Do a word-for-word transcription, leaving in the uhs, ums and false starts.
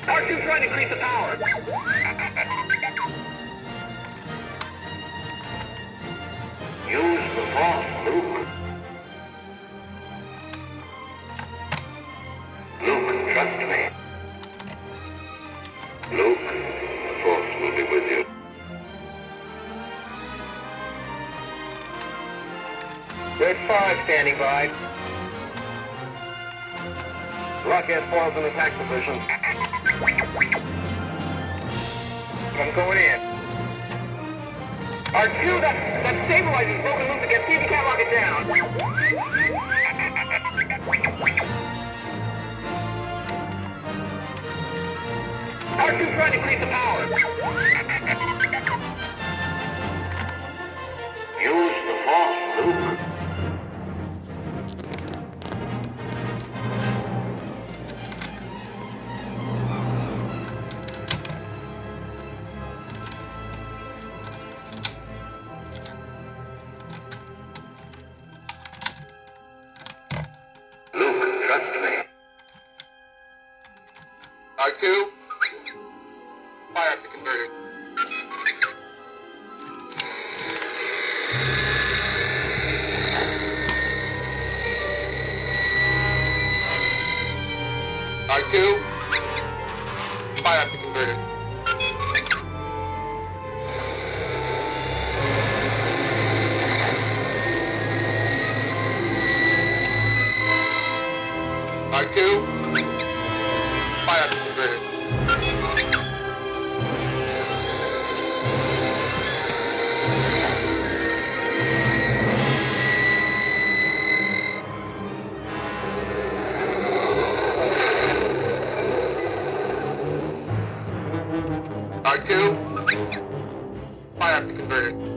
R two trying to increase the power. Use the force, Luke. Luke, trust me. Luke, the force will be with you. Red five standing by. Rocket falls in attack position. I'm going in. R two, that, that stabilizer's broken loose again. See if you can't lock it down. R two trying to increase the power. Use the force, Luke. R two, fire up the converter. R two, fire up the converter. R two, fire up the converter. R two, fire up the converter.